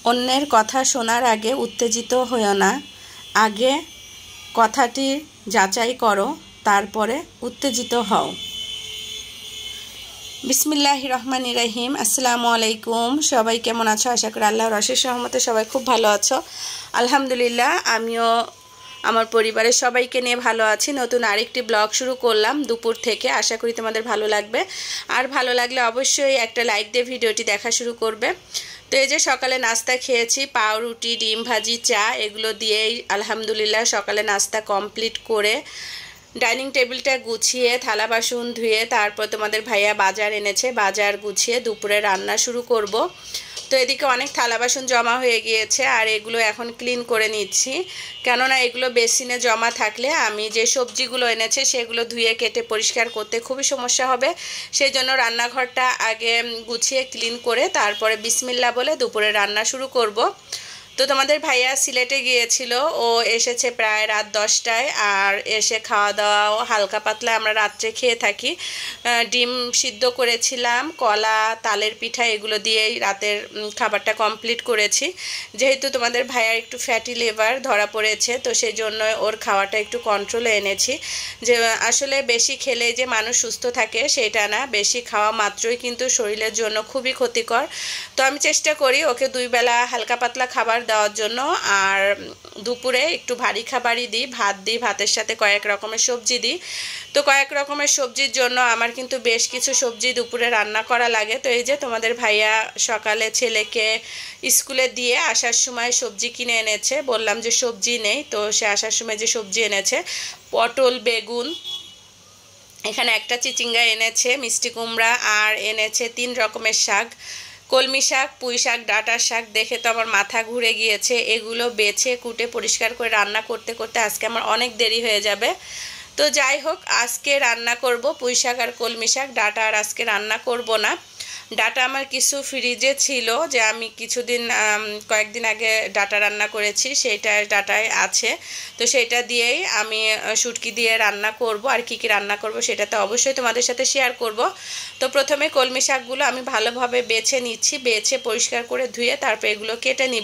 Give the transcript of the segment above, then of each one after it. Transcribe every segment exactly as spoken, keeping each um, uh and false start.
অন্যের কথা শোনার আগে উত্তেজিত হইও না, আগে কথাটি যাচাই করো, তারপরে উত্তেজিত হও। বিসমিল্লাহির রহমানির রহিম। আসসালামু আলাইকুম। সবাই কেমন আছো? আশা করি আল্লাহর অশেষ রহমতে সবাই খুব ভালো আছো। আলহামদুলিল্লাহ, আমিও আমার পরিবারের সবাইকে নিয়ে ভালো আছি। নতুন আরেকটি ব্লগ শুরু করলাম দুপুর থেকে। আশা করি তোমাদের ভালো লাগবে, আর ভালো লাগলে অবশ্যই একটা লাইক দিয়ে ভিডিওটি দেখা শুরু করবে। তো এই যে সকালে নাস্তা খেয়েছি, পাউরুটি, ডিম ভাজি, চা, এগুলো দিয়েই আলহামদুলিল্লাহ সকালে নাস্তা কমপ্লিট করে ডাইনিং টেবিলটা গুছিয়ে থালা বাসন ধুয়ে তারপর তোমাদের ভাইয়া বাজার এনেছে, বাজার গুছিয়ে দুপুরে রান্না শুরু করব। তো এদিকে অনেক থালা বাসন জমা হয়ে গিয়েছে, আর এগুলো এখন ক্লিন করে নিচ্ছি, কেননা এগুলো বেসিনে জমা থাকলে আমি যে সবজিগুলো এনেছে সেগুলো ধুয়ে কেটে পরিষ্কার করতে খুবই সমস্যা হবে। সেই জন্য রান্নাঘরটা আগে গুছিয়ে ক্লিন করে তারপরে বিসমিল্লাহ বলে দুপুরে রান্না শুরু করব। তো তোমাদের ভাইয়া সিলেটে গিয়েছিল, ও এসেছে প্রায় রাত দশটায়, আর এসে খাওয়া দাওয়াও হালকা পাতলা আমরা রাত্রে খেয়ে থাকি। ডিম সিদ্ধ করেছিলাম, কলা, তালের পিঠা, এগুলো দিয়েই রাতের খাবারটা কমপ্লিট করেছি। যেহেতু তোমাদের ভাইয়ার একটু ফ্যাটি লিভার ধরা পড়েছে, তো সেই জন্য ওর খাওয়াটা একটু কন্ট্রোলে এনেছি। যে আসলে বেশি খেলে যে মানুষ সুস্থ থাকে সেটা না, বেশি খাওয়া মাত্রই কিন্তু শরীরের জন্য খুবই ক্ষতিকর। তো আমি চেষ্টা করি ওকে দুই বেলা হালকা পাতলা খাবার দেওয়ার জন্য, আর দুপুরে একটু ভারী খাবারই দিই, ভাত দিই, ভাতের সাথে কয়েক রকমের সবজি দিই। তো কয়েক রকমের সবজির জন্য আমার কিন্তু বেশ কিছু সবজি দুপুরে রান্না করা লাগে। তো এই যে তোমাদের ভাইয়া সকালে ছেলেকে স্কুলে দিয়ে আসার সময় সবজি কিনে এনেছে, বললাম যে সবজি নেই, তো সে আসার সময় যে সবজি এনেছে পটল, বেগুন, এখানে একটা চিচিঙ্গা এনেছে, মিষ্টি কুমড়া, আর এনেছে তিন রকমের শাক, কলমি শাক, পুঁই শাক, ডাঁটার শাক। দেখে তো আমার মাথা ঘুরে গিয়েছে। এগুলো বেছে কুটে পরিষ্কার করে রান্না করতে করতে আজকে আমার অনেক দেরি হয়ে যাবে। তো যাই হোক, আজকে রান্না করব পুঁই শাক আর কলমি শাক, ডাঁটা আর আজকে রান্না করব না। ডাঁটা আমার কিছু ফ্রিজে ছিল, যে আমি কিছুদিন কয়েকদিন আগে ডাঁটা রান্না করেছি, সেইটা ডাঁটায় আছে। তো সেটা দিয়েই আমি শুটকি দিয়ে রান্না করব, আর কি কি রান্না করব সেটা তো অবশ্যই তোমাদের সাথে শেয়ার করব। তো প্রথমে কলমি শাকগুলো আমি ভালোভাবে বেছে নিচ্ছি, বেছে পরিষ্কার করে ধুয়ে তারপর এগুলো কেটে নিব।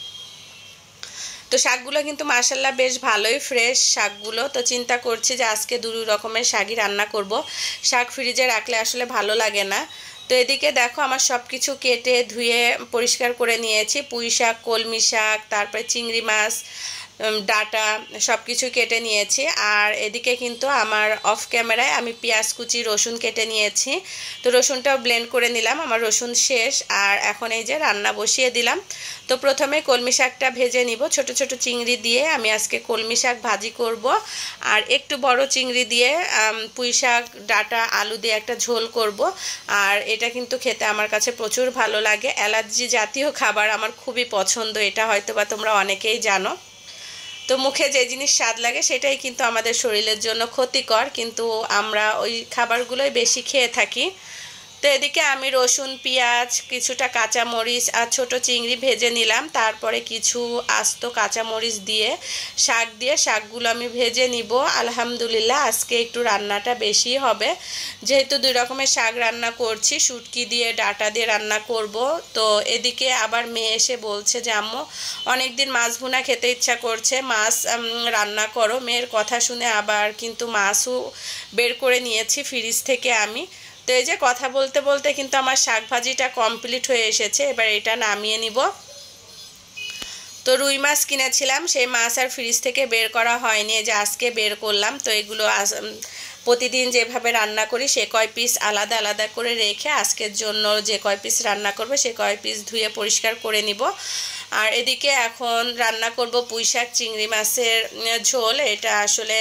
তো শাকগুলো কিন্তু মাশাল্লাহ বেশ ভালোই ফ্রেশ শাকগুলো। তো চিন্তা করছি যে আজকে দুই রকমের শাকই রান্না করব। শাক ফ্রিজে রাখলে আসলে ভালো লাগে না। তো এদিকে দেখো আমার সব কিছু কেটে ধুয়ে পরিষ্কার করে নিয়েছি। পুঁই শাক, কলমি শাক, তারপরে চিংড়ি মাছ, ডাঁটা সব কিছু কেটে নিয়েছি। আর এদিকে কিন্তু আমার অফ ক্যামেরায় আমি পেঁয়াজ কুচি, রসুন কেটে নিয়েছি। তো রসুনটাও ব্লেন্ড করে নিলাম, আমার রসুন শেষ। আর এখন এই যে রান্না বসিয়ে দিলাম। তো প্রথমে কলমি শাকটা ভেজে নিব, ছোট ছোট চিংড়ি দিয়ে আমি আজকে কলমি শাক ভাজি করব। আর একটু বড় চিংড়ি দিয়ে পুঁই শাক, ডাঁটা, আলু দিয়ে একটা ঝোল করব। আর এটা কিন্তু খেতে আমার কাছে প্রচুর ভালো লাগে। অ্যালার্জি জাতীয় খাবার আমার খুবই পছন্দ, এটা হয়তো বা তোমরা অনেকেই জানো। তো মুখে যে জিনিস স্বাদ লাগে সেটাই কিন্তু আমাদের শরীরের জন্য ক্ষতিকর, কিন্তু আমরা ওই খাবারগুলোই বেশি খেয়ে থাকি। তো এদিকে আমি রসুন, পেঁয়াজ, কিছুটা কাঁচামরিচ আর ছোট চিংড়ি ভেজে নিলাম। তারপরে কিছু আস্ত কাঁচামরিচ দিয়ে শাক দিয়ে শাকগুলো আমি ভেজে নিব। আলহামদুলিল্লাহ আজকে একটু রান্নাটা বেশি হবে, যেহেতু দুই রকমের শাক রান্না করছি, শুটকি দিয়ে, ডাঁটা দিয়ে রান্না করব। তো এদিকে আবার মেয়ে এসে বলছে যে আম্মু অনেকদিন মাছ ভুনা খেতে ইচ্ছা করছে, মাছ রান্না করো। মেয়ের কথা শুনে আবার কিন্তু মাছও বের করে নিয়েছি ফ্রিজ থেকে আমি। তো এই যে কথা বলতে বলতে কিন্তু আমার শাক ভাজিটা কমপ্লিট হয়ে এসেছে, এবার এটা নামিয়ে নিব। তো রুই মাছ কিনেছিলাম, সেই মাছ আর ফ্রিজ থেকে বের করা হয়নি, যে আজকে বের করলাম। তো এগুলো প্রতিদিন যেভাবে রান্না করি সে কয় পিস আলাদা আলাদা করে রেখে আজকের জন্য যে কয় পিস রান্না করবে সে কয় পিস ধুয়ে পরিষ্কার করে নিব। আর এদিকে এখন রান্না করব পুঁই শাক, চিংড়ি মাছের ঝোল। এটা আসলে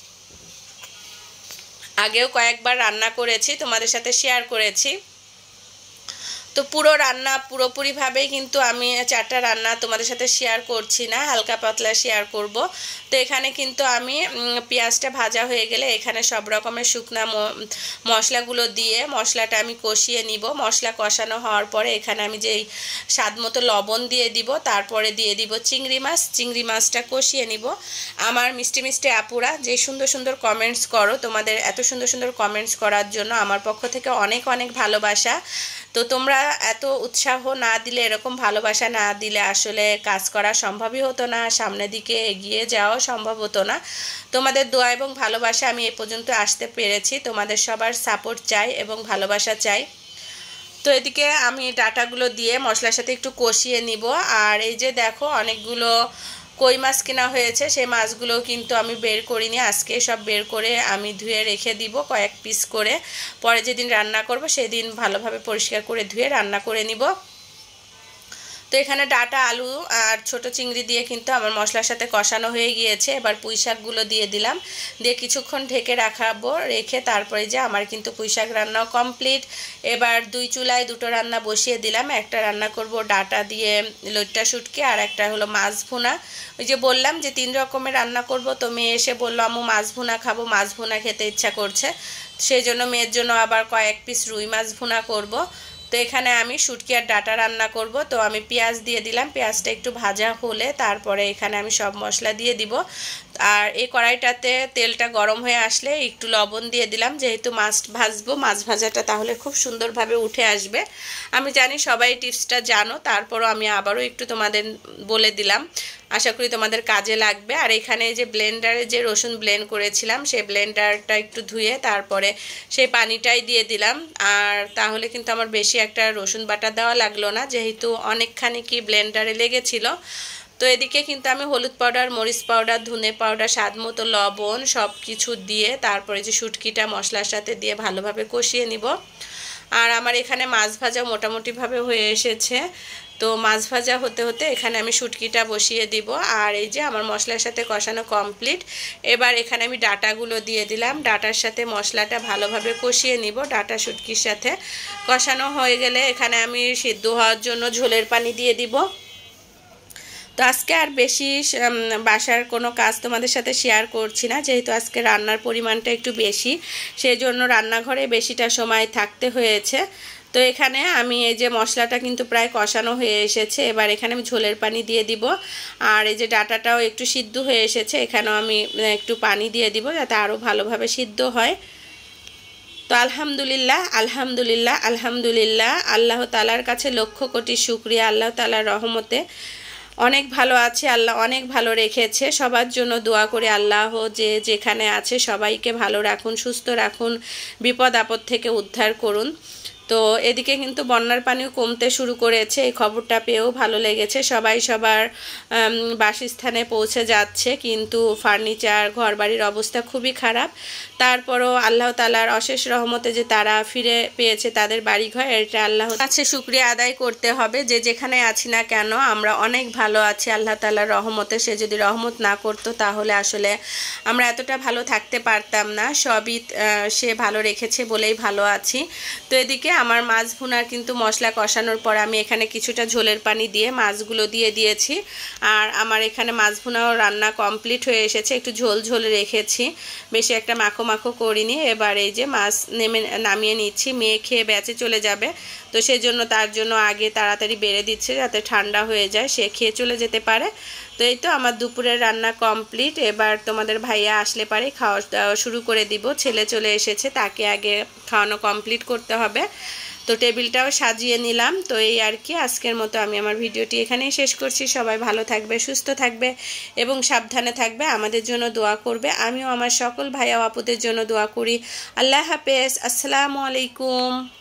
আগেও কয়েকবার রান্না করেছি, তোমাদের সাথে শেয়ার করেছি। তো পুরো রান্না পুরোপুরিভাবেই কিন্তু আমি চারটা রান্না তোমাদের সাথে শেয়ার করছি না, হালকা পাতলা শেয়ার করব। তো এখানে কিন্তু আমি পেঁয়াজটা ভাজা হয়ে গেলে এখানে সব রকমের শুকনা মশলাগুলো দিয়ে মশলাটা আমি কষিয়ে নিব। মশলা কষানো হওয়ার পরে এখানে আমি যেই স্বাদ মতো লবণ দিয়ে দিব, তারপরে দিয়ে দিব চিংড়ি মাছ। চিংড়ি মাছটা কষিয়ে নিব। আমার মিষ্টি মিষ্টি আপুরা যে সুন্দর সুন্দর কমেন্টস করো, তোমাদের এত সুন্দর সুন্দর কমেন্টস করার জন্য আমার পক্ষ থেকে অনেক অনেক ভালোবাসা। তো তোমরা এত উৎসাহ না দিলে, এরকম ভালোবাসা না দিলে আসলে কাজ করা সম্ভবই হতো না, সামনের দিকে এগিয়ে যাওয়া সম্ভব হতো না। তোমাদের দোয়া এবং ভালোবাসা আমি এ পর্যন্ত আসতে পেরেছি। তোমাদের সবার সাপোর্ট চাই এবং ভালোবাসা চাই। তো এদিকে আমি ডাটাগুলো দিয়ে মশলার সাথে একটু কষিয়ে নিব। আর এই যে দেখো অনেকগুলো কই মাছ কেনা হয়েছে, সেই মাছগুলো কিন্তু আমি বের করিনি, আজকে সব বের করে আমি ধুয়ে রেখে দিব কয়েক পিস করে। পরে যেদিন রান্না করব সেদিন ভালোভাবে পরিষ্কার করে ধুয়ে রান্না করে নিব। তো এখানে ডাটা, আলু আর ছোট চিংড়ি দিয়ে কিন্তু আমার মশলার সাথে কষানো হয়ে গিয়েছে। এবার পুঁই শাকগুলো দিয়ে দিলাম, দিয়ে কিছুক্ষণ ঢেকে রাখাবো। রেখে তারপরে যে আমার কিন্তু পুঁই শাক রান্নাও কমপ্লিট। এবার দুই চুলায় দুটো রান্না বসিয়ে দিলাম। একটা রান্না করব ডাটা দিয়ে লইট্টা শুটকি, আর একটা হলো মাছ ভুনা। ওই যে বললাম যে তিন রকমের রান্না করব, তো মেয়ে এসে বললো আম্মু মাছ ভুনা খাবো, মাছ ভুনা খেতে ইচ্ছা করছে, সেই জন্য মেয়ের জন্য আবার কয়েক পিস রুই মাছ ভুনা করব। তো এখানে আমি শুটকি আর ডাটা রান্না করব। তো আমি পেঁয়াজ দিয়ে দিলাম, পেঁয়াজটা একটু ভাজা হলে তারপরে এখানে আমি সব মশলা দিয়ে দিব। আর এই কড়াইটাতে তেলটা গরম হয়ে আসলে একটু লবণ দিয়ে দিলাম, যেহেতু মাছ ভাজবো, মাছ ভাজাটা তাহলে খুব সুন্দরভাবে উঠে আসবে। আমি জানি সবাই টিপসটা জানো, তারপরও আমি আবারও একটু তোমাদের বলে দিলাম, আশা করি তোমাদের কাজে লাগবে। আর এখানে যে ব্লেন্ডারে যে রসুন ব্লেন্ড করেছিলাম, সেই ব্লেন্ডারটা একটু ধুয়ে তারপরে সেই পানিটাই দিয়ে দিলাম। আর তাহলে কিন্তু আমার বেশি একটা রসুন বাটা দেওয়া লাগলো না, যেহেতু অনেকখানি কি ব্লেন্ডারে লেগেছিল। তো এদিকে কিন্তু আমি হলুদ পাউডার, মরিচ পাউডার, ধনে পাউডার, স্বাদ মতো লবণ সব কিছু দিয়ে তারপরে যে শুটকিটা মশলার সাথে দিয়ে ভালোভাবে কষিয়ে নিব। আর আমার এখানে মাছ ভাজা মোটামুটিভাবে হয়ে এসেছে। তো মাছ ভাজা হতে হতে এখানে আমি শুটকিটা বসিয়ে দিব। আর এই যে আমার মশলার সাথে কষানো কমপ্লিট। এবার এখানে আমি ডাটাগুলো দিয়ে দিলাম, ডাটার সাথে মশলাটা ভালোভাবে কষিয়ে নিব। ডাটা শুটকির সাথে কষানো হয়ে গেলে এখানে আমি সিদ্ধ হওয়ার জন্য ঝোলের পানি দিয়ে দিব। তো আজকে আর বেশি বাসার কোনো কাজ তোমাদের সাথে শেয়ার করছি না, যেহেতু আজকে রান্নার পরিমাণটা একটু বেশি, সেই জন্য রান্নাঘরে বেশিটা সময় থাকতে হয়েছে। তো এখানে আমি এই যে মশলাটা কিন্তু প্রায় কষানো হয়ে এসেছে। এবার এখানে আমি ঝোলের পানি দিয়ে দিব। আর এই যে ডাটাটাও একটু সিদ্ধ হয়ে এসেছে, এখানেও আমি একটু পানি দিয়ে দিব যাতে আরও ভালোভাবে সিদ্ধ হয়। তো আলহামদুলিল্লাহ আলহামদুলিল্লাহ আলহামদুলিল্লাহ, আল্লাহ তাআলার কাছে লক্ষ কোটি শুকরিয়া। আল্লাহ তাআলার রহমতে অনেক ভালো আছে, আল্লাহ অনেক ভালো রেখেছে। সবার জন্য দোয়া করে আল্লাহ যে যেখানে আছে সবাইকে ভালো রাখুন, সুস্থ রাখুন, বিপদ আপদ থেকে উদ্ধার করুন। তো এদিকে কিন্তু বন্যার পানিও কমতে শুরু করেছে, এই খবরটা পেয়েও ভালো লেগেছে। সবাই সবার বাসস্থানে পৌঁছে যাচ্ছে, কিন্তু ফার্নিচার, ঘরবাড়ির অবস্থা খুবই খারাপ। তারপরও আল্লাহ তাআলার অশেষ রহমতে যে তারা ফিরে পেয়েছে তাদের বাড়িঘর, এটা আল্লাহর কাছে শুকরিয়া আদায় করতে হবে। যে যেখানে আছি না কেন আমরা অনেক ভালো আছি আল্লাহ তাআলার রহমতে। সে যদি রহমত না করতো তাহলে আসলে আমরা এতটা ভালো থাকতে পারতাম না। সবই সে ভালো রেখেছে বলেই ভালো আছি। তো এদিকে আমার মাছ ভুনার কিন্তু মশলা কষানোর পর আমি এখানে কিছুটা ঝোলের পানি দিয়ে মাছগুলো দিয়ে দিয়েছি। আর আমার এখানে মাছ ভুনাও রান্না কমপ্লিট হয়ে এসেছে, একটু ঝোল ঝোল রেখেছি, বেশি একটা মাখো মাখো করিনি। এবার এই যে মাছ নেমে নামিয়ে নিচ্ছি, মেয়ে খেয়ে বেঁচে চলে যাবে, তো সেই জন্য তার জন্য আগে তাড়াতাড়ি বেড়ে দিচ্ছে যাতে ঠান্ডা হয়ে যায়, সে খেয়ে চলে যেতে পারে। তো এই তো আমার দুপুরের রান্না কমপ্লিট। এবার তোমাদের ভাইয়া আসলে পারে খাওয়া দাওয়া শুরু করে দিব। ছেলে চলে এসেছে, তাকে আগে খাওয়ানো কমপ্লিট করতে হবে। তো টেবিলটাও সাজিয়ে নিলাম। তো এই আর কি, আজকের মতো আমি আমার ভিডিওটি এখানেই শেষ করছি। সবাই ভালো থাকবে, সুস্থ থাকবে এবং সাবধানে থাকবে, আমাদের জন্য দোয়া করবে। আমিও আমার সকল ভাইয়া আপুদের জন্য দোয়া করি। আল্লাহ হাফেজ, আসসালামু আলাইকুম।